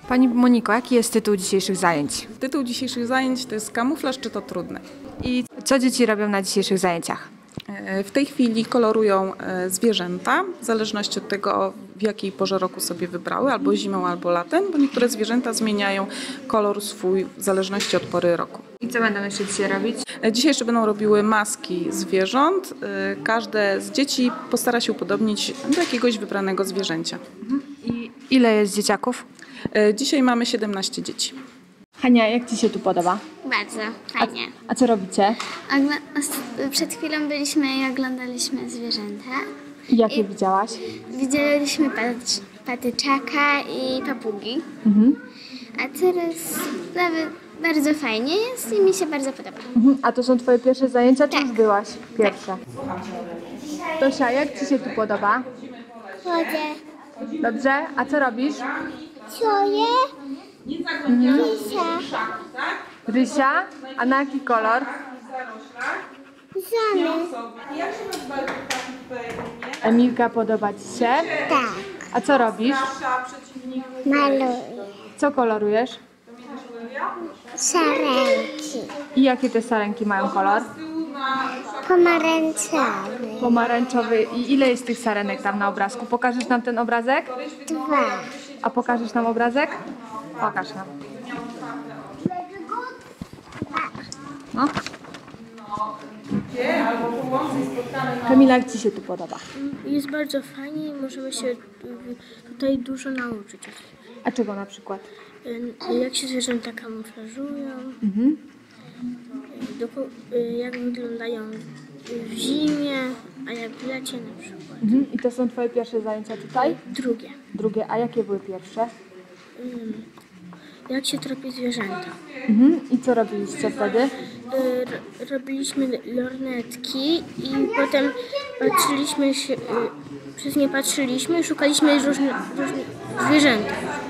Pani Moniko, jaki jest tytuł dzisiejszych zajęć? Tytuł dzisiejszych zajęć to jest kamuflaż czy to trudne. I co dzieci robią na dzisiejszych zajęciach? W tej chwili kolorują zwierzęta, w zależności od tego, w jakiej porze roku sobie wybrały, albo zimą, albo latem, bo niektóre zwierzęta zmieniają kolor swój w zależności od pory roku. I co będą jeszcze dzisiaj robić? Dzisiaj jeszcze będą robiły maski zwierząt. Każde z dzieci postara się upodobnić do jakiegoś wybranego zwierzęcia. I ile jest dzieciaków? Dzisiaj mamy 17 dzieci. Hania, jak Ci się tu podoba? Bardzo fajnie. A co robicie? Przed chwilą byliśmy i oglądaliśmy zwierzęta. I jakie widziałaś? Widzieliśmy patyczaka i papugi. A teraz nawet bardzo fajnie jest i mi się bardzo podoba. A to są Twoje pierwsze zajęcia, czy już byłaś pierwsza? Tosia, jak Ci się tu podoba? Chodzę. Dobrze? A co robisz? Czuję. Rysia. Rysia? A na jaki kolor? Zamy. Emilka, podoba Ci się? Tak. A co robisz? Maluję. Co kolorujesz? Sarenki. I jakie te sarenki mają kolor? Pomarańczowy. Pomarańczowy. I ile jest tych sarenek tam na obrazku? Pokażesz nam ten obrazek? 2. A pokażesz nam obrazek? Pokaż nam. No. Kamila, jak Ci się tu podoba? Jest bardzo fajnie i możemy się tutaj dużo nauczyć. A czego na przykład? Jak się zwierzęta kamuflażują, jak wyglądają w zimie, a jak w lecie na przykład. I to są Twoje pierwsze zajęcia tutaj? Drugie, Drugie, a jakie były pierwsze? jak się tropi zwierzęta. I co robiliście wtedy? Robiliśmy lornetki i potem patrzyliśmy się, przez nie patrzyliśmy i szukaliśmy różnych zwierząt.